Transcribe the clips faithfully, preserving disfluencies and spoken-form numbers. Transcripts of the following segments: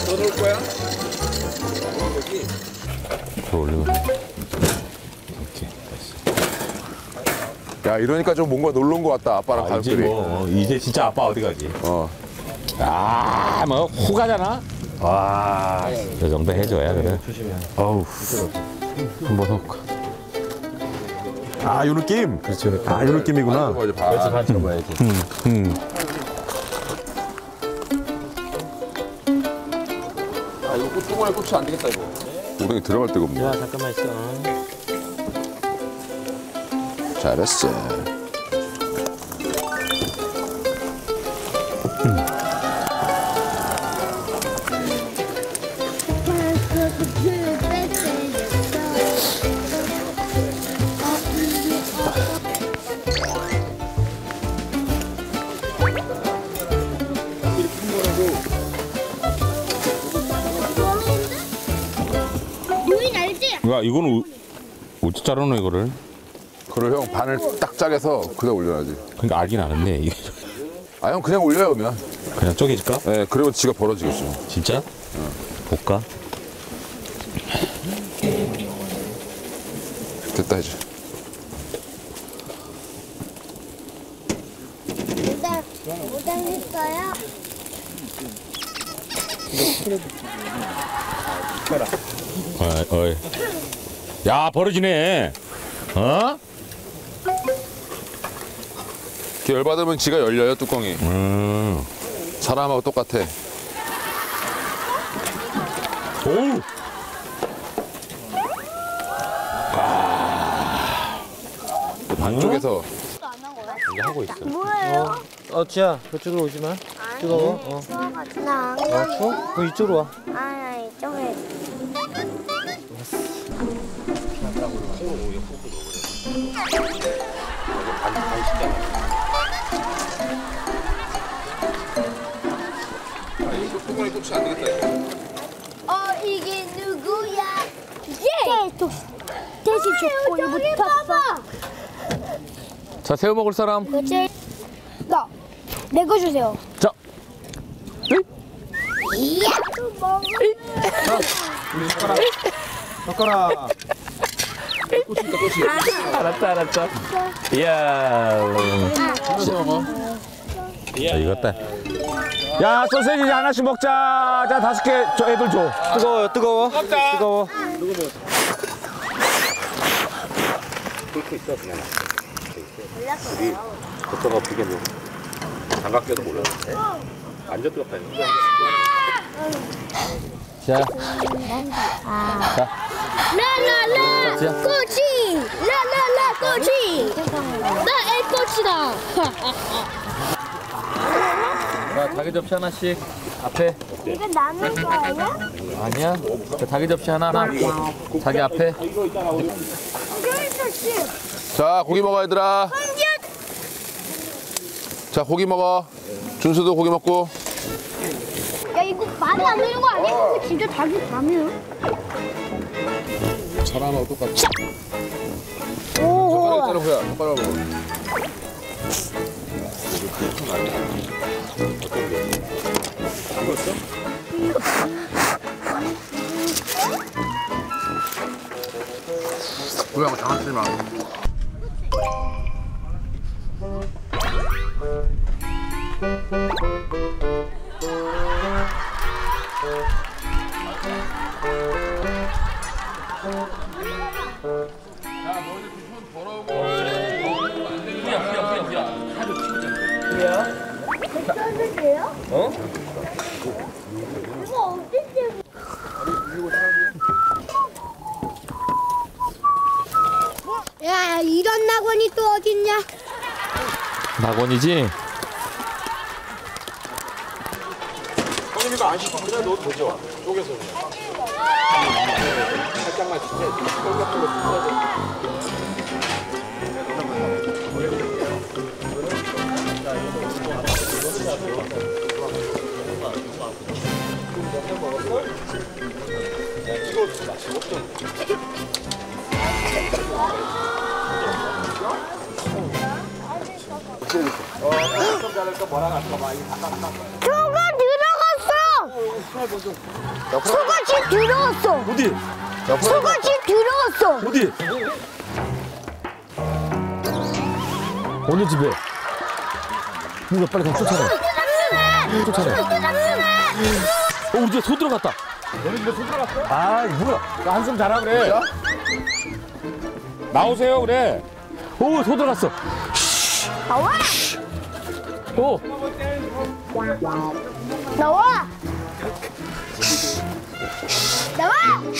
더 넣을 거야? 여기. 더 올리고. 야, 이러니까 좀 뭔가 놀러 온 것 같다, 아빠랑 아, 가족들이. 이제 뭐 이제 진짜 아빠 어디 가지? 어. 아, 뭐 후가잖아. 와, 이 정도 해줘야 그래. 조심해. 어우, 한번 해볼까. 아, 요 느낌? 그렇죠. 아, 요 느낌이구나. 그래서 반 쳐봐야지. 음, 음. 아, 이거 꽃 조금만 꽂히면 안 되겠다, 이거. 우렁이 들어갈 데가 없네. 야, 잠깐만 있어. 잘했어. 유인 알지? 야, 이거는 어찌 자르노 이거를? 그걸 형 반을 딱 짜게서 그냥 올려야지. 그러니까 알긴 아는데 이게 아, 형 그냥 올려요, 그러면. 그냥 쪼개질까? 네, 그리고 지가 벌어지겠죠. 진짜? 볼까? 됐다, 이제. 모당, 모당 했어요? 어이, 어이. 야, 벌어지네. 어? 이렇게 열받으면 지가 열려요, 뚜껑이. 음. 사람하고 똑같아. 오우. 반쪽에서. 이제 하고 있어. 뭐예요? 어, 지야, 그쪽으로 오지 마. 뜨거워. 어. 나 안 어, 가요. 추워? 그럼 이쪽으로 와. 아, 이쪽에. 아, 이거 조금만 꽂히면 안 되겠다, 이거. 어, 이게 누구야? 예! 대신 줬고, 이거 붙었어. 자, 새우 먹을 사람. 그치? 나. 내 거 주세요. 자. 이야! 젓가락. 알았다, 알았다. 이야. 자, 이겼다. 야, 소세지 하나씩 먹자. 자, 다섯 개 저 애들 줘. 뜨거워요, 뜨거워. 뜨거워. 그때가 어떻게 뭐 장갑껴도 몰라. 완전 뜨겁다. 자, 라라라! 자. 꼬치! 라라라 꼬치! 나 애꼬치다! 자, 닭의 접시 하나씩. 앞에. 이거 남은 거예요? 아니야. 자, 닭의 접시 하나, 하나. 자기 앞에. 자, 고기 먹어, 얘들아. 자, 고기 먹어. 준수도 고기 먹고. 야, 이거 많이 안 되는 거 아니야? 이거 진짜 닭이 밤이야. 사람하고 똑같아. 오. 젓가락 있잖아, 후야. 젓가락 먹어. 후야, 장난치지 마. 괜찮은데요? 어? 이거 어딨지? 야, 이런 낙원이 또 어딨냐? 낙원이지? 형님 이거 안 씻고 그냥 넣어도 되죠? 쪼개서 그냥. 살짝만 저거 들어갔어! 속옷이 더러웠어. 어디? 속옷이 더러웠어. 어디? 어느 집에? 누가 빨리 가 쫓아내. 쫓아내. 어, 우리 집에 소 들어갔다. 너네 집에 소 들어갔어? 아, 뭐야? 나 한숨 자라 그래. 나오세요, 그래. 오, 소 들어갔어. 나와. 오. 나와. 나와.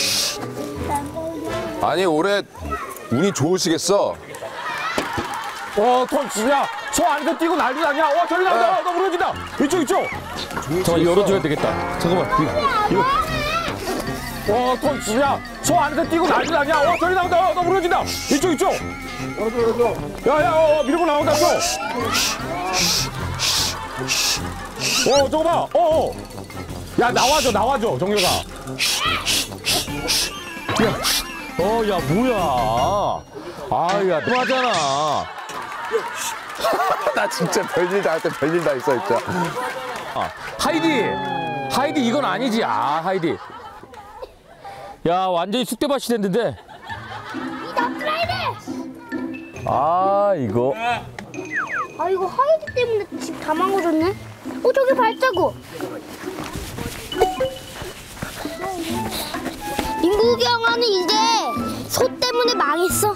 아니 올해 운이 좋으시겠어. 어, tom 진짜 소 안에서 뛰고 난리 나냐? 와, 저리 나온다. 너 무너진다. 이쪽, 이쪽. 잠깐만, 열어줘야 되겠다. 잠깐만. 이거. 이거. 어, 톰 진짜 소 안에서 뛰고 난리 나냐? 와, 저리 나온다. 너 무너진다. 이쪽, 이쪽. 열어줘, 열어줘. 야, 야, 어, 밀고 나온다, 소. 어, 저거 봐. 어, 어. 야, 나와줘, 나와줘, 정유가. 야, 어, 야, 뭐야. 아, 야, 너하잖아. 나 진짜 별일 다 할 때 별일 다 있어 진짜. 아, 하이디, 하이디 이건 아니지. 아, 하이디. 야, 완전히 쑥대밭이 됐는데. 아, 이거. 아 이거 하이드 때문에 집 다 망가졌네. 어 저기 발자국. 인구경화는 이제 소 때문에 망했어.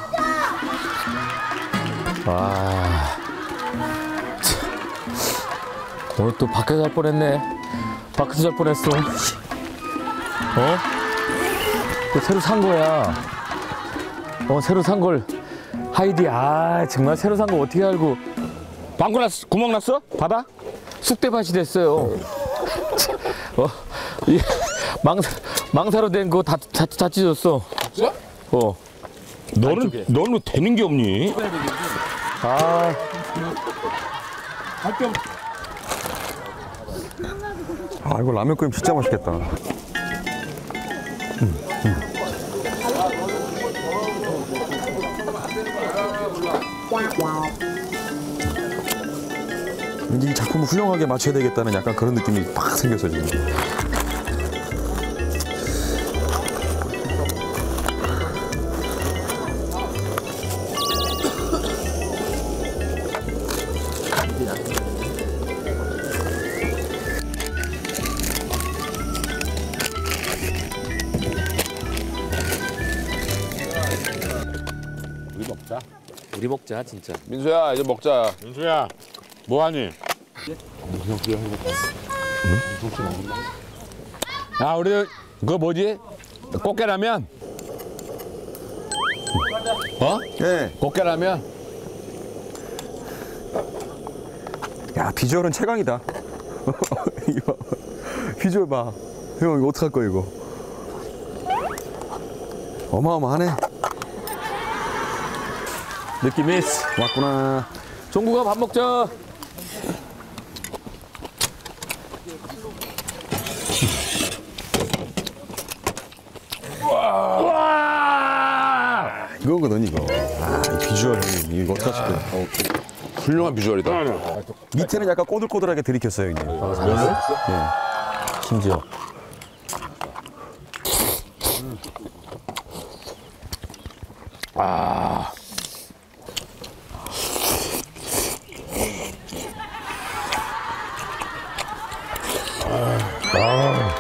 아, 참. 오늘 또 밖에서 잘 뻔했네. 밖에서 잘 뻔했어. 어? 또 새로 산 거야. 어, 새로 산 걸. 하이디, 아, 정말 새로 산 거 어떻게 알고. 방구 났어? 구멍 났어? 봐봐. 쑥대밭이 됐어요. 어, 이 망사, 망사로 된 거 다, 다, 다 찢었어. 진짜? 어. 너는 너는 되는 게 없니? 아. 아 이거 라면 끓이면 진짜 맛있겠다. 음, 음. 왠지 이 작품을 훌륭하게 맞춰야 되겠다는 약간 그런 느낌이 팍 생겼어 지금. 우리 먹자. 우리 먹자, 진짜. 민수야 이제 먹자. 민수야, 뭐하니? 아, 우리 그거 뭐지? 꽃게라면? 어? 예. 꽃게라면? 야 비주얼은 최강이다. 이거 비주얼 봐. 형 이거 어떡할 거야 이거. 어마어마하네. 느낌이 있어. 왔구나. 종구가 밥 먹자. 와! 이거거든 이거. 아이 비주얼 형님 이거 어떡하실 거야. 어, 훌륭한 비주얼이다. 밑에는 약간 꼬들꼬들하게 들이켰어요 이제. 예. 심지어. 아. 아.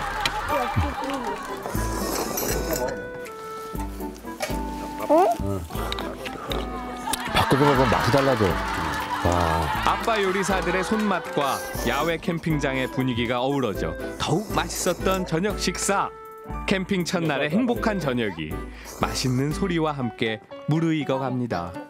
밖에서 먹으면 맛이 달라져. 아빠 요리사들의 손맛과 야외 캠핑장의 분위기가 어우러져 더욱 맛있었던 저녁 식사. 캠핑 첫날의 행복한 저녁이 맛있는 소리와 함께 무르익어 갑니다.